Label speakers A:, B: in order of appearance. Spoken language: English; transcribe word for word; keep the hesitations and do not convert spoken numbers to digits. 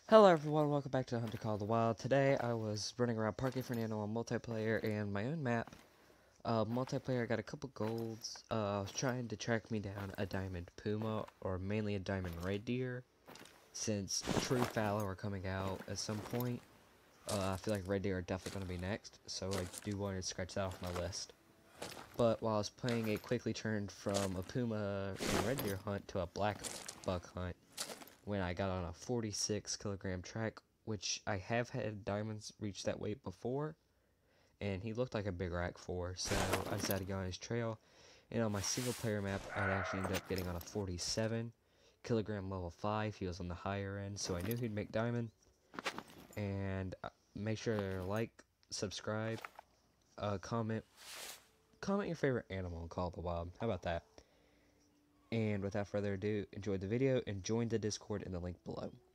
A: Hello everyone, welcome back to Hunter Call of the Wild. Today I was running around Parque Fernando on multiplayer and my own map. Uh, multiplayer, I got a couple golds. Uh, I was trying to track me down a diamond puma, or mainly a diamond red deer, since true fallow are coming out at some point. Uh, I feel like red deer are definitely going to be next, so I do want to scratch that off my list. But while I was playing, it quickly turned from a puma and red deer hunt to a black buck hunt when I got on a forty-six kilogram track, which I have had diamonds reach that weight before, and he looked like a big rack four, so I decided to go on his trail. And on my single player map, I'd actually end up getting on a forty-seven kilogram level five. He was on the higher end, so I knew he'd make diamond. And uh, make sure to like, subscribe, uh, comment, comment your favorite animal in Call of the Wild. How about that? And without further ado, enjoy the video and join the Discord in the link below.